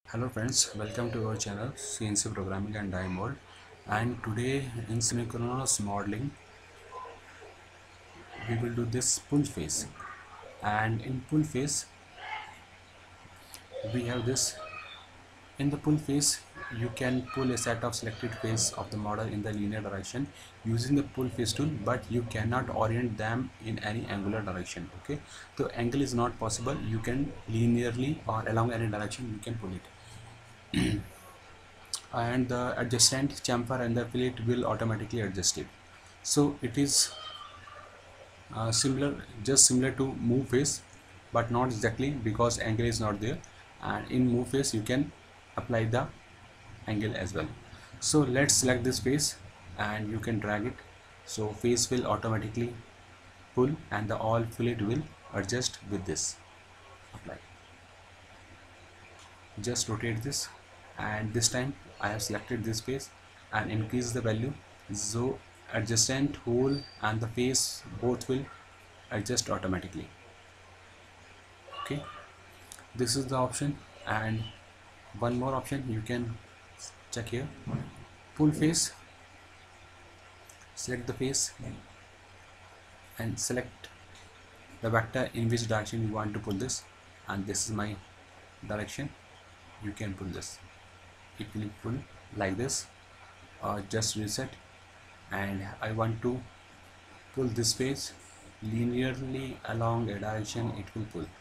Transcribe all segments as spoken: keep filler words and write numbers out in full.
Hello friends, welcome to our channel C N C Programming and Diamond. And today in synchronous modeling we will do this pull phase. And in pull phase we have this. In the pull phase you can pull a set of selected phase of the model in the linear direction using the pull phase tool, but you cannot orient them in any angular direction. Okay, so angle is not possible. You can linearly or along any direction you can pull it. And the adjacent chamfer and the fillet will automatically adjust it. So it is uh, similar, just similar to move phase, but not exactly because angle is not there. And in move phase you can apply the angle as well. So let's select this phase and you can drag it. So phase will automatically pull and the all fillet will adjust with this. Apply. Just rotate this, and this time I have selected this phase and increase the value, so adjacent hole and the face both will adjust automatically. Okay, this is the option. And one more option you can check here. Pull face, select the face and select the vector in which direction you want to pull this, and this is my direction. You can pull this, it will pull like this, or just reset. And I want to pull this phase linearly along a direction, it will pull.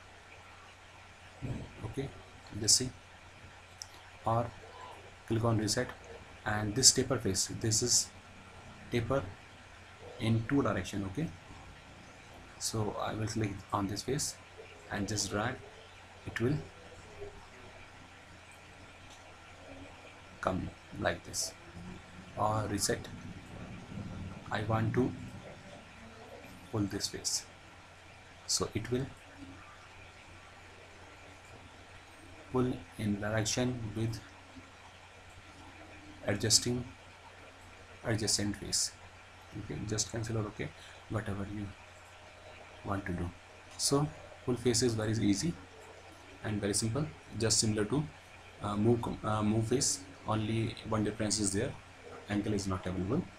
Okay, let's see. Or click on reset, and this taper phase, this is taper in two direction. Okay, so I will click on this phase and just drag, it will come like this. Or reset, I want to pull this phase, so it will pull in direction with adjusting adjacent phase. Okay, just cancel or okay, whatever you want to do. So pull phase is very easy and very simple, just similar to uh, move uh, move phase. Only one difference is there, angle is not available.